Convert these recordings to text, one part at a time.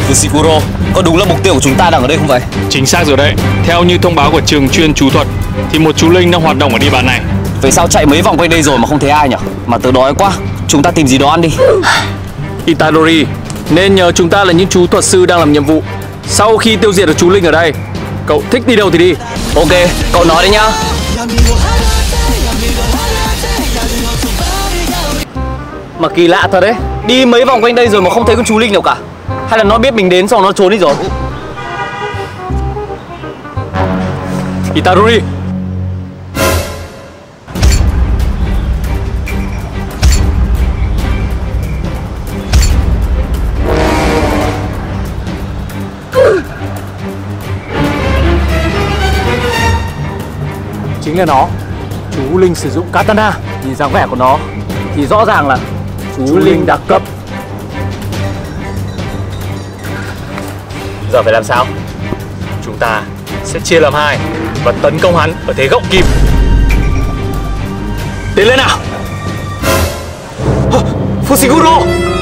Fushiguro, có đúng là mục tiêu của chúng ta đang ở đây không vậy? Chính xác rồi đấy. Theo như thông báo của trường chuyên chú thuật thì một chú linh đang hoạt động ở địa bàn này. Vậy sao chạy mấy vòng quanh đây rồi mà không thấy ai nhỉ? Mà tớ đói quá, chúng ta tìm gì đó ăn đi. Itadori, nên nhờ chúng ta là những chú thuật sư đang làm nhiệm vụ. Sau khi tiêu diệt được chú linh ở đây, cậu thích đi đâu thì đi. Ok, cậu nói đấy nhá. Mà kỳ lạ thật đấy, đi mấy vòng quanh đây rồi mà không thấy con chú linh nào cả. Hay là nó biết mình đến xong nó trốn đi rồi? Itadori, chính là nó. Chú linh sử dụng katana. Nhìn dáng vẻ của nó thì rõ ràng là chú linh đặc cấp. Giờ phải làm sao? chúng ta sẽ chia làm hai và tấn công hắn ở thế gọng kìm. Tiến lên nào. Fushiguro.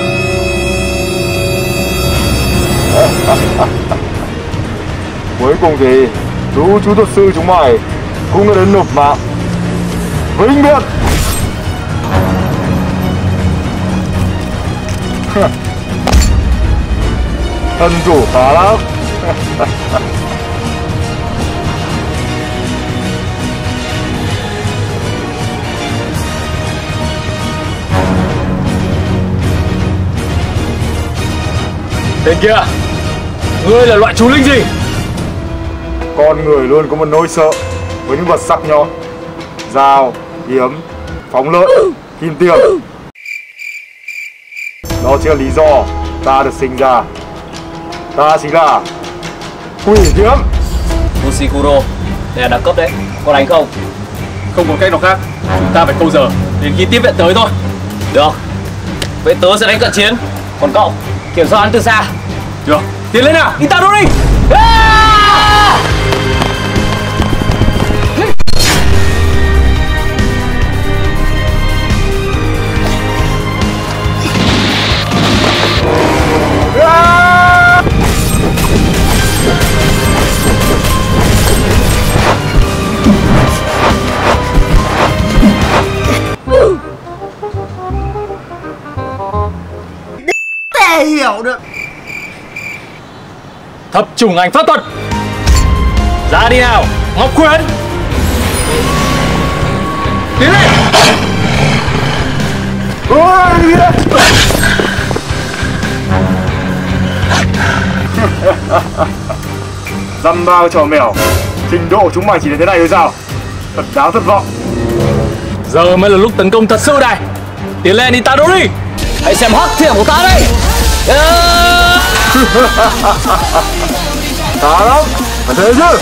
Cuối cùng thì lũ chú thuật sư chúng mày cũng đã đến nộp mạng. Vĩnh biệt. Thân chủ khá lắm. Tên kia, ngươi là loại chú linh gì? Con người luôn có một nỗi sợ với những vật sắc nhọn, dao, kiếm, phóng lợn, kim tiêm. Đó chính là lý do ta được sinh ra. Ta chính là quỷ kiếm. Fushiguro, đây là đặc cấp đấy, có đánh không? Không có cách nào khác, chúng ta phải câu giờ đến khi tiếp viện tới thôi. Được, vậy tớ sẽ đánh cận chiến. Còn cậu, kiểm soát hắn từ xa. Được, tiến lên nào. Itadori. Hiểu được. Thập chủng ảnh pháp thuật, ra đi nào Ngọc Khuyến. Tiến lên. Dăm ba trò mèo, trình độ của chúng mày chỉ đến thế này thôi sao? Thật đáng thất vọng. Giờ mới là lúc tấn công thật sự đây. Tiến lên Itadori. Hãy xem hắc thiểm của ta đây. Khá lắm, phải thế chứ.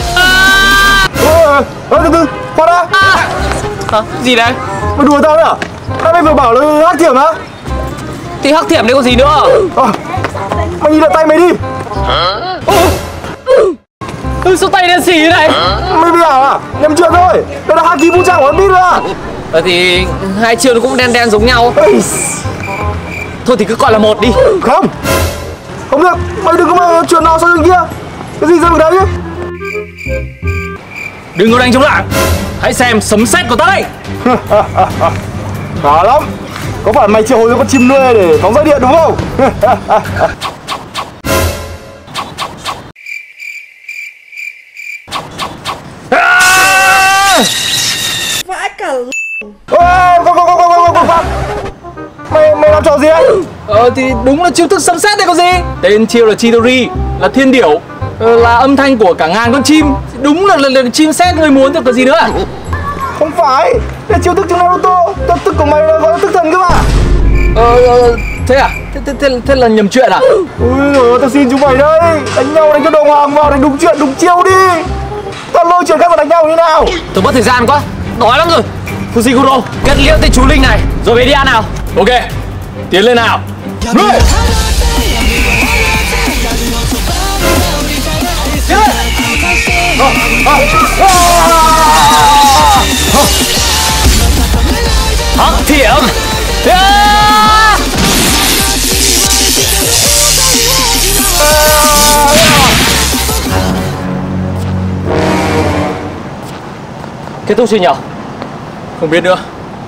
Từ từ, khoan đã. Hả? Gì đấy? Mày đùa tao đấy à? Mày vừa bảo là hắc thiểm á? Thì hắc thiểm đấy có gì nữa? Mày nhìn lại tay mày đi. Sao tay đen xì thế này? Mày bị ảo à? Nhầm chuyện thôi. Đây là haki vũ trang của One Piece mà. Thì hai trường cũng đen đen giống nhau. Thôi thì cứ gọi là một đi. Không, không được. Mày đừng có mà chuyện nào sau bên kia. Cái gì ra ở đấy chứ? Đừng có đánh chống lại. Hãy xem sấm sét của ta đây. Khá lắm. Có phải mày triệu hồi ra con chim nuôi để phóng ra điện đúng không? Vãi cả. Không. Mày làm trò gì ấy? Thì đúng là chiêu thức sấm sét đây có gì. Tên chiêu là Chidori, là thiên điểu, là âm thanh của cả ngàn con chim. Đúng là chim sét người muốn thì có gì nữa. Không phải. Đây chiêu thức trong Naruto. Thức của mày là gọi là thức thần cơ mà. Thế à? Thế là nhầm chuyện à? Ui giời, tao xin chúng mày đây. Đánh nhau đánh cho đồng hoàng vào, đánh đúng chuyện đúng chiêu đi. Tao lôi chuyện khác vào đánh nhau như nào? Tôi mất thời gian quá, đói lắm rồi. Fushiguro, kết liễu tên chú linh này rồi về đi ăn nào. Ok, tiến lên nào. Rồi. Tiến lên. Hắc thiểm. kết thúc chưa nhỉ? Không biết nữa.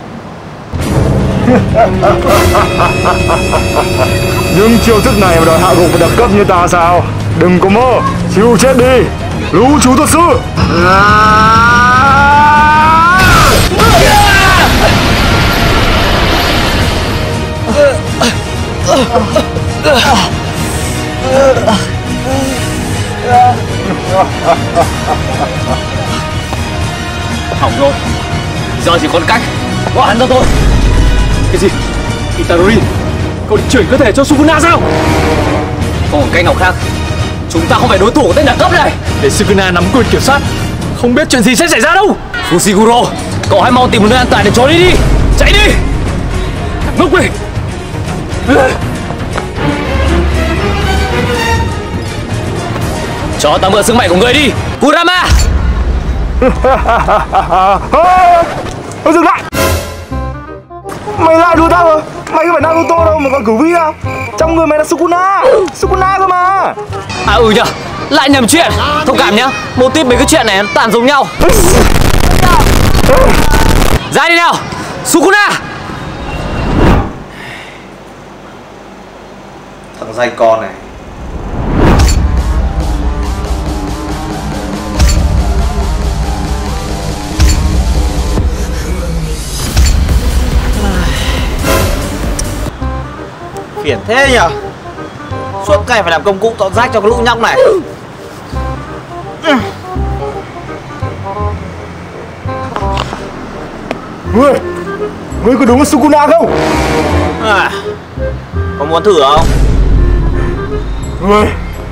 Nhưng chiêu thức này mà đòi hạ gục một đặc cấp như ta sao? Đừng có mơ, chịu chết đi, lũ chú thuật sư. Hỏng rồi. Giờ chỉ còn cách bỏ hắn ra thôi. Cái gì? Itadori, cậu định chuyển cơ thể cho Sukuna sao? Không còn cách nào khác. Chúng ta không phải đối thủ của tên đẳng cấp này. Để Sukuna nắm quyền kiểm soát, không biết chuyện gì sẽ xảy ra đâu. Fushiguro, cậu hãy mau tìm một nơi an toàn để trốn đi đi. Chạy đi. Ngốc quỷ. Cho ta mượn sức mạnh của người đi, Kurama. Dừng lại. Mày lại đùa tao rồi. Mày không phải Naruto đâu mà còn cửu vi à? Trong người mày là Sukuna. Sukuna cơ mà. À ừ nhở, lại nhầm chuyện. Thông cảm nhá, mô típ mấy cái chuyện này toàn giống nhau. Ra đi nào, Sukuna. Thằng dây con này. Phiền thế nhở. Suốt ngày phải làm công cụ dọn rác cho cái lũ nhóc này. Ngươi có đúng là Sukuna không? À, có muốn thử không? Ngươi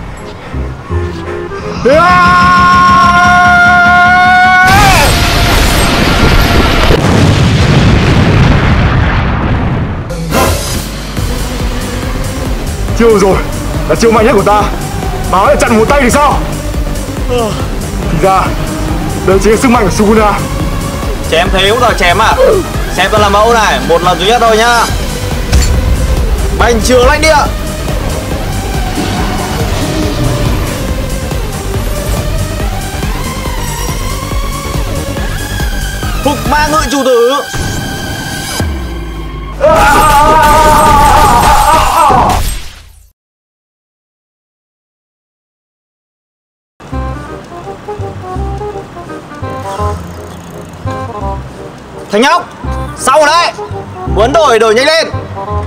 chiêu rồi, là chiêu mạnh nhất của ta. Báo là chặn một tay thì sao? Thì ra đây chính là sức mạnh của Sukuna. Chém thế cũng đòi chém à? Xem tôi làm mẫu này, một lần duy nhất thôi nhá. Bành trường lãnh địa. Phục ma ngự chủ tử. Thằng nhóc, xong rồi đấy. Muốn đổi nhanh lên.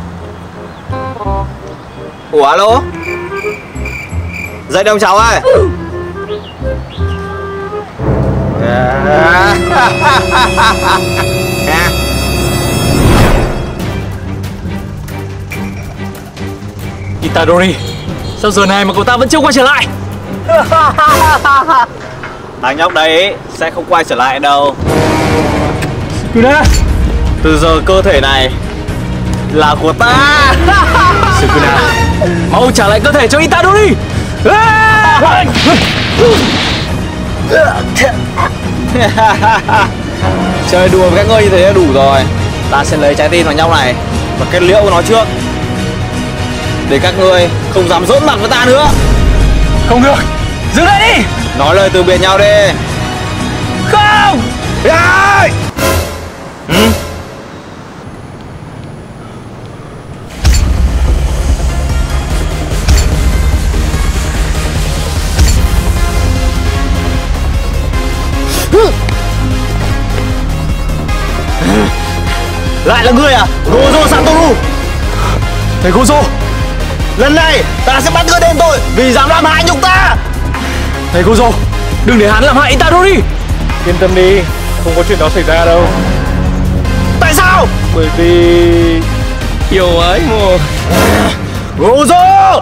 Ủa alo. Dậy đồng cháu ơi. Itadori, sao giờ này mà cậu ta vẫn chưa quay trở lại? Thằng nhóc đấy sẽ không quay trở lại đâu. Sukuna, từ giờ cơ thể này là của ta. Sukuna, mau trả lại cơ thể cho Itadori. Chơi đùa với các ngươi như thế là đủ rồi. Ta sẽ lấy trái tim thằng nhóc này và kết liễu với nó trước, để các ngươi không dám dỗn mặt với ta nữa. Không được, dừng lại đi. Nói lời từ biệt nhau đi. Không. Lại là ngươi à, Gojo Satoru? Thầy Gojo, Lần này ta sẽ bắt ngươi đền tội vì dám làm hại nhục ta. thầy Gojo, đừng để hắn làm hại Itadori. Yên tâm đi, không có chuyện đó xảy ra đâu. Tại sao? Bởi vì yêu ấy mà. Gojo!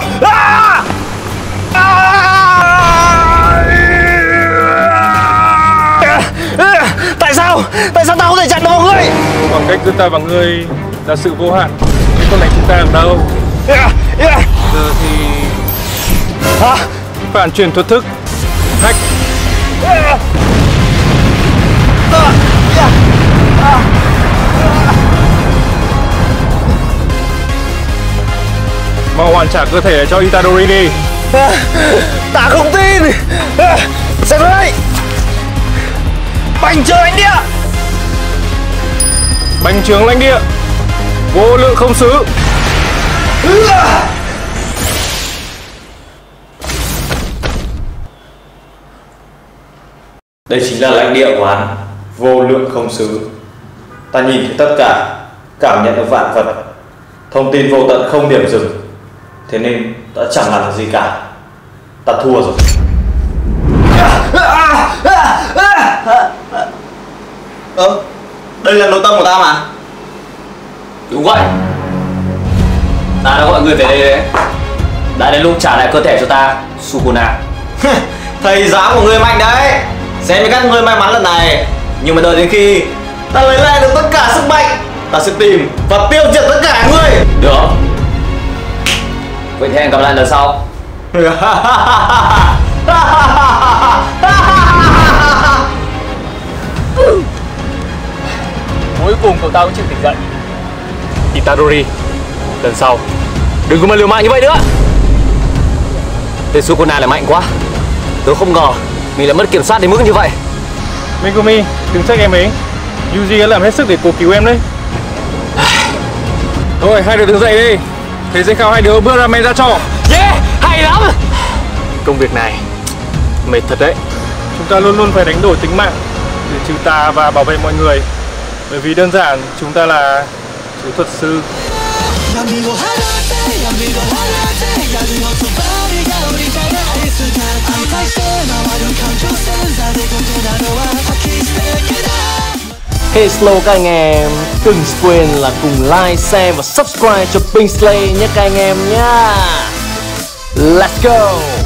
Tại sao? Tại sao ta không thể chặn được ngươi? Khoảng cách giữa ta và ngươi là sự vô hạn, nhưng con này chúng ta ở đâu? Giờ thì phản truyền thuật thức hack. Mau hoàn trả cơ thể cho Itadori đi. Ta không tin. Xem đây. Bành trướng lãnh địa. Bành trướng lãnh địa. Vô lượng không xứ. Đây chính là lãnh địa của hắn, vô lượng không xứ. Ta nhìn thấy tất cả, cảm nhận được vạn vật, thông tin vô tận không điểm dừng. Thế nên ta chẳng làm gì cả. Ta thua rồi. Đây là nội tâm của ta mà. Đúng vậy. Ta đã gọi người về đây đấy. Đã đến lúc trả lại cơ thể cho ta, Sukuna. Thầy giáo của người mạnh đấy. Xem với các người may mắn lần này. Nhưng mà đợi đến khi ta lấy lại được tất cả sức mạnh, ta sẽ tìm và tiêu diệt tất cả người. Được. Vậy thì hẹn gặp lại lần sau. Cuối cùng cậu ta cũng chịu tỉnh dậy. Itadori, lần sau đừng có mà liều mạng như vậy nữa. Tên Sukuna là mạnh quá. Tớ không ngờ mình lại mất kiểm soát đến mức như vậy. Megumi, đừng trách em ấy. Yuji đã làm hết sức để cố cứu em đấy. Thôi, hai đứa đứng dậy đi. Thầy sẽ khao hai đứa bước ra men ra trò. Yeah, hay lắm. Công việc này mệt thật đấy. Chúng ta luôn luôn phải đánh đổi tính mạng để trừ tà và bảo vệ mọi người. Bởi vì đơn giản chúng ta là chú thuật sư. Hello các anh em, đừng quên là cùng like, share và subscribe cho Pink Slay nhé các anh em nhá. Let's go.